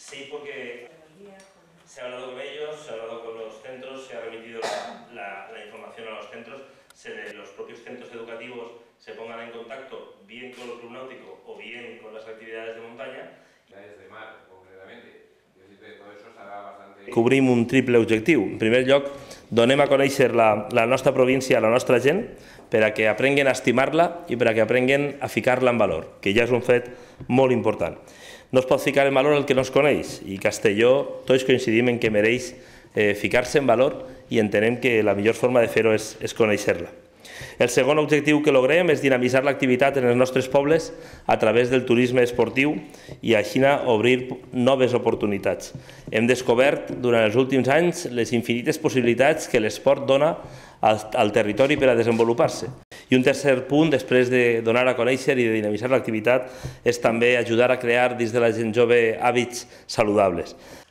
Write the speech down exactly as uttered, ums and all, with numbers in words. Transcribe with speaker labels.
Speaker 1: Sí, porque se ha hablado con ellos, se ha hablado con los centros, se ha remitido la, la, la información a los centros, se de los propios centros educativos se pongan en contacto bien con el club náutico o bien con las actividades de montaña.
Speaker 2: Desde mar, concretamente, todo eso serà bastante...
Speaker 1: Cobrim un triple objectiu. En primer lloc, donem a conèixer la, la nostra província a la nostra gent per a que aprenguin a estimar-la i per a que aprenguin a ficar-la en valor, que ja és un fet molt important. No es pot ficar en valor el que no es coneix i Castelló tots coincidim en que mereix eh, ficar-se en valor i entenem que la millor forma de fer-ho és, és conèixer-la. El segon objectiu que logrem és dinamitzar l'activitat en els nostres pobles a través del turisme esportiu i així obrir noves oportunitats. Hem descobert durant els últims anys les infinites possibilitats que l'esport dona al, al territori per a desenvolupar-se. I un tercer punt, després de donar a conèixer i de dinamitzar l'activitat, és també ajudar a crear dins de la gent jove hàbits saludables.